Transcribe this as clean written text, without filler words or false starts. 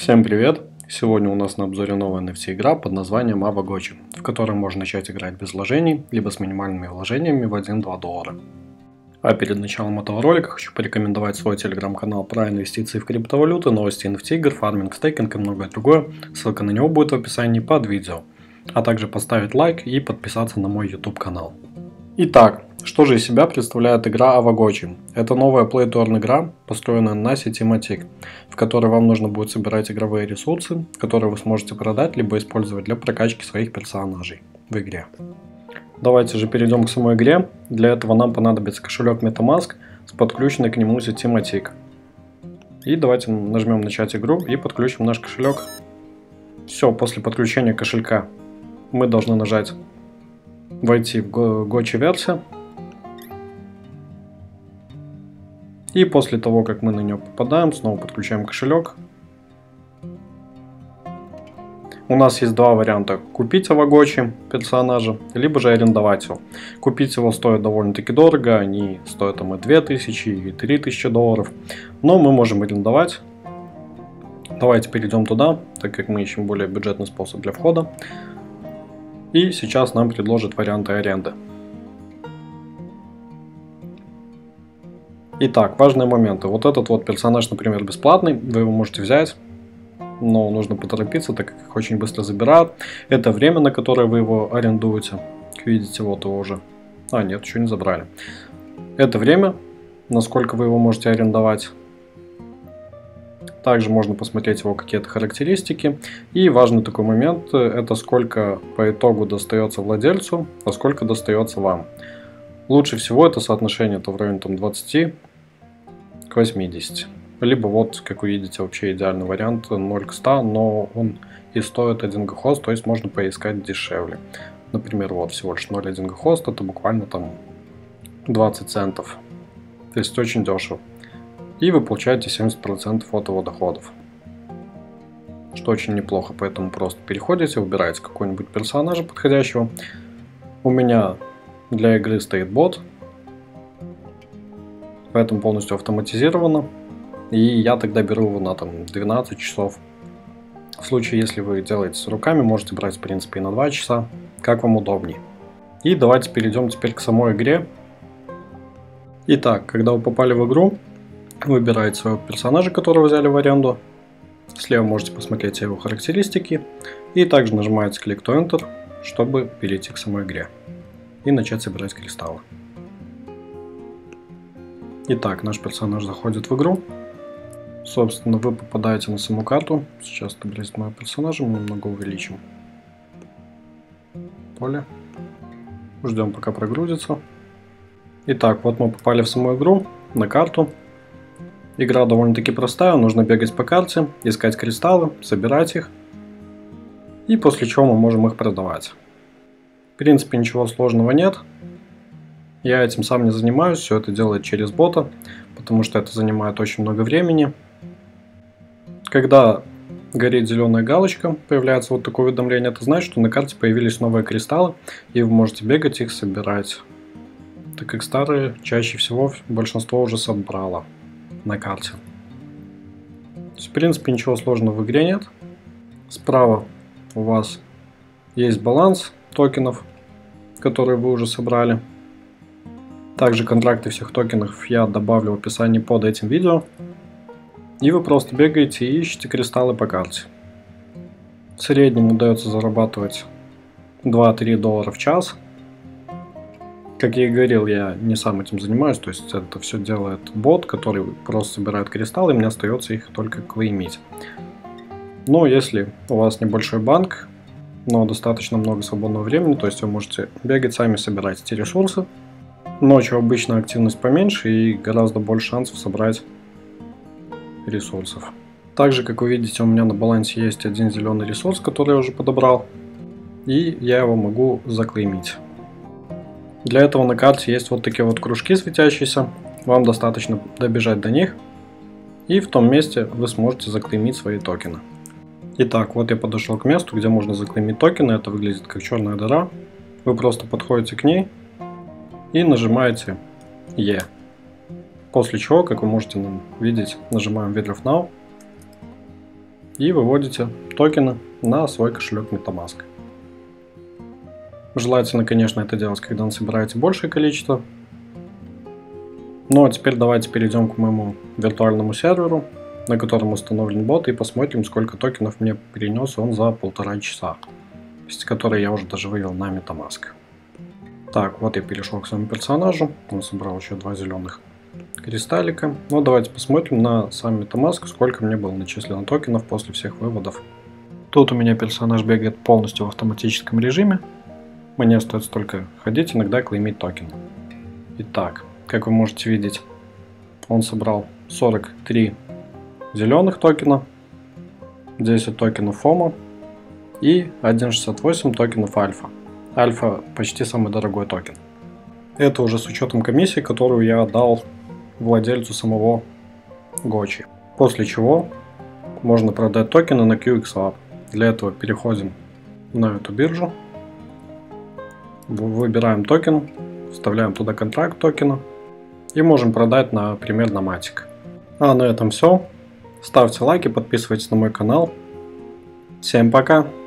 Всем привет! Сегодня у нас на обзоре новая NFT игра под названием Авагочи, в которой можно начать играть без вложений, либо с минимальными вложениями в 1-2 доллара. А перед началом этого ролика хочу порекомендовать свой телеграм-канал про инвестиции в криптовалюты, новости NFT игр, фарминг, стейкинг и многое другое. Ссылка на него будет в описании под видео. А также поставить лайк и подписаться на мой YouTube канал. Итак, что же из себя представляет игра Авагочи? Это новая Play-to-Earn игра, построенная на сети Matic, в которой вам нужно будет собирать игровые ресурсы, которые вы сможете продать, либо использовать для прокачки своих персонажей в игре. Давайте же перейдем к самой игре. Для этого нам понадобится кошелек MetaMask с подключенной к нему сети Matic. И давайте нажмем начать игру и подключим наш кошелек. Все, после подключения кошелька мы должны нажать войти в Gotchi версию. И после того, как мы на нее попадаем, снова подключаем кошелек. У нас есть два варианта: купить Авагочи персонажа, либо же арендовать его. Купить его стоит довольно-таки дорого, они стоят там и 2000, и 3000 долларов. Но мы можем арендовать. Давайте перейдем туда, так как мы ищем более бюджетный способ для входа. И сейчас нам предложат варианты аренды. Итак, важные моменты. Вот этот вот персонаж, например, бесплатный, вы его можете взять, но нужно поторопиться, так как их очень быстро забирают. Это время, на которое вы его арендуете. Как видите, вот его уже. А, нет, еще не забрали. Это время, насколько вы его можете арендовать. Также можно посмотреть его какие-то характеристики. И важный такой момент, это сколько по итогу достается владельцу, а сколько достается вам. Лучше всего это соотношение в районе 20 к 80. Либо вот, как вы видите, вообще идеальный вариант 0 к 100, но он и стоит 1 гхост, то есть можно поискать дешевле. Например, вот всего лишь 0,1 гхост, это буквально там 20 центов. То есть очень дешево. И вы получаете 70% от его доходов. Что очень неплохо, поэтому просто переходите, выбираете какой-нибудь персонажа подходящего. У меня для игры стоит бот, поэтому полностью автоматизировано. И я тогда беру его на 12 часов. В случае, если вы делаете с руками, можете брать в принципе и на 2 часа, как вам удобнее. И давайте перейдем теперь к самой игре. Итак, когда вы попали в игру, выбираете своего персонажа, которого взяли в аренду. Слева можете посмотреть его характеристики. И также нажимаете Click to Enter, чтобы перейти к самой игре и начать собирать кристаллы. Итак, наш персонаж заходит в игру. Собственно, вы попадаете на саму карту. Сейчас отобразит моего персонажа, мы немного увеличим поле. Ждем, пока прогрузится. Итак, вот мы попали в саму игру, на карту. Игра довольно-таки простая, нужно бегать по карте, искать кристаллы, собирать их. И после чего мы можем их продавать. В принципе, ничего сложного нет. Я этим сам не занимаюсь, все это делает через бота, потому что это занимает очень много времени. Когда горит зеленая галочка, появляется вот такое уведомление, это значит, что на карте появились новые кристаллы, и вы можете бегать их собирать. Так как старые, чаще всего большинство уже собрало на карте. То есть, в принципе, ничего сложного в игре нет. Справа у вас есть баланс токенов, которые вы уже собрали. Также контракты всех токенов я добавлю в описании под этим видео. И вы просто бегаете и ищете кристаллы по карте. В среднем удается зарабатывать 2-3 доллара в час. Как я и говорил, я не сам этим занимаюсь, то есть это все делает бот, который просто собирает кристаллы, и мне остается их только клеймить. Но если у вас небольшой банк, но достаточно много свободного времени, то есть вы можете бегать сами, собирать эти ресурсы. Ночью обычно активность поменьше и гораздо больше шансов собрать ресурсов. Также, как вы видите, у меня на балансе есть один зеленый ресурс, который я уже подобрал, и я его могу заклеймить. Для этого на карте есть вот такие вот кружки светящиеся, вам достаточно добежать до них, и в том месте вы сможете заклеймить свои токены. Итак, вот я подошел к месту, где можно заклеймить токены, это выглядит как черная дыра. Вы просто подходите к ней и нажимаете E. После чего, как вы можете видеть, нажимаем Withdraw Now. и выводите токены на свой кошелек MetaMask. Желательно, конечно, это делать, когда насобираете большее количество. Ну а теперь давайте перейдем к моему виртуальному серверу, на котором установлен бот, и посмотрим, сколько токенов мне перенес он за 1,5 часа, которые я уже даже вывел на MetaMask. Так, вот я перешел к своему персонажу, он собрал еще 2 зеленых кристаллика. Ну давайте посмотрим на сам MetaMask, сколько мне было начислено токенов после всех выводов. Тут у меня персонаж бегает полностью в автоматическом режиме. Мне остается только ходить, иногда клеймить токены. Итак, как вы можете видеть, он собрал 43 зеленых токена, 10 токенов FOMO и 1,68 токенов альфа. Альфа почти самый дорогой токен. Это уже с учетом комиссии, которую я отдал владельцу самого Гочи. После чего можно продать токены на QXLab. Для этого переходим на эту биржу, выбираем токен, вставляем туда контракт токена и можем продать, например, на Matic. А на этом все. Ставьте лайки, подписывайтесь на мой канал. Всем пока!